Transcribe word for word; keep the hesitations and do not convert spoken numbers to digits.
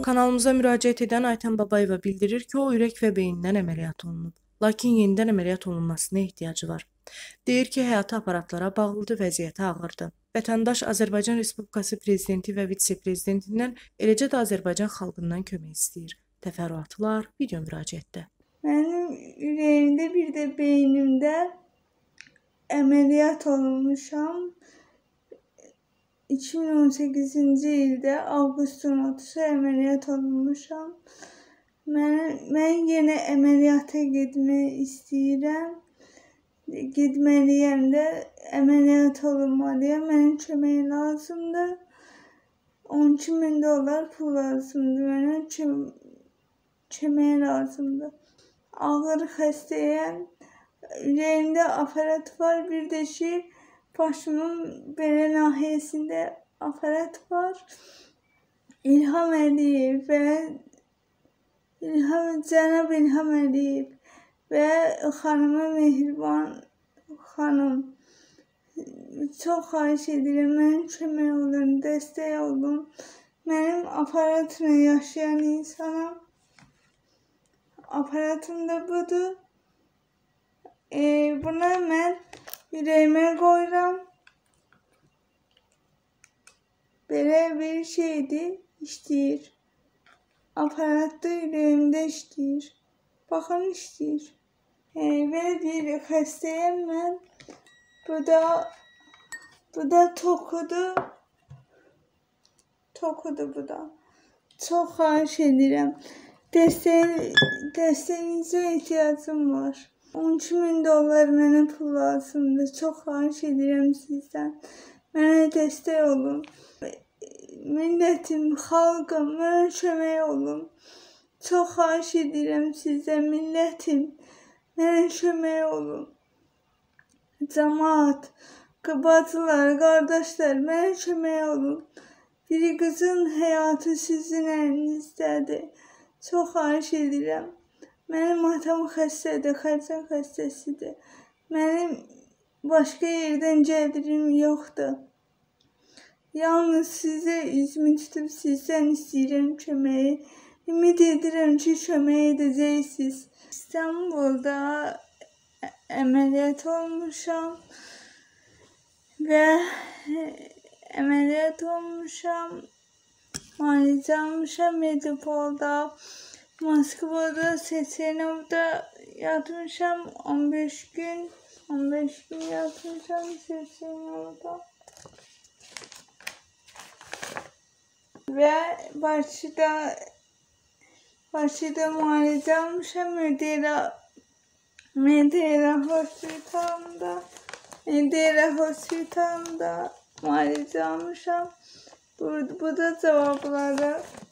Kanalımıza müraciət edən Aytən Babayeva bildirir ki, o ürək və beyindən əməliyyat olunub. Lakin yenidən əməliyyat olunmasına ehtiyacı var. Deyir ki, həyatı aparatlara bağlıdır, vəziyyəti ağırdır. Vətəndaş Azərbaycan Respublikası Prezidenti və Vitse-Prezidentindən, eləcə də Azərbaycan xalqından kömək istəyir. Təfərrüatlar video müraciətdə. Mənim ürəyimdə, bir də beynimdə əməliyyat olunmuşam. iki min on səkkizinci ildə avqustun otuzu əməliyyat olunmuşam. Mən, mən yenə əməliyyata getmək istəyirəm. Getməliyəm də, əməliyyat olunmalıyam. Mənə kömək lazımdır. on iki min dollar pul lazımdır. Mənə kö kömək lazımdır. Ağır xəstəyəm. Ürəyimdə aparat var. Bir də ki, başımın belə nahiyəsində aparat var. İlham Əliyev və İlham, cənab İlham Əliyev və xanıma Mehriban xanım, çox xahiş edirəm, mənim kömək olun, dəstək olun. Mənim aparatla yaşayan insanam. Aparatım da budur. E, buna mən ürəyimə qoyuram. Belə bir şeydir, işləyir. Aparatda ürəyimdə işləyir. Baxın, işləyir. E, belə bir xəstəyəm mən. Bu da, bu da tokudur. Tokudur bu da. Çox xahiş edirəm. Dəstəyin, dəstəyinizə ehtiyacım var. on iki min dollar mənə pul lazımdır. Çox xahiş edirəm sizdən. Mənə dəstək olun. Millətim, xalqım, mənə kömək olun. Çox xahiş edirəm sizdən, millətim. Mənə kömək olun. Cəmaət, bacılar, qardaşlar, mənə kömək olun. Bir qızın həyatı sizin əlinizdədir. Çox xahiş edirəm. Mənim atam xəstədir, xərçəng xəstəsidir. Mənim başqa yerdən gəlirim yoxdur. Yalnız sizə üzümü tutub sizdən istəyirəm köməyi. Ümid edirəm ki, kömək edəcəksiniz. İstanbulda əməliyyat olmuşam və əməliyyat olmuşam. Müalicə almışam Medipolda. Moskvada, Seçenovda yatmışam on beş gün. on beş gün yatmışam Seçenovda. Və Bakıda, Bakıda müalicə almışam Medera, Medera hospitalında. Medera hospitalında müalicə almışam. Bu, bu da cavabları.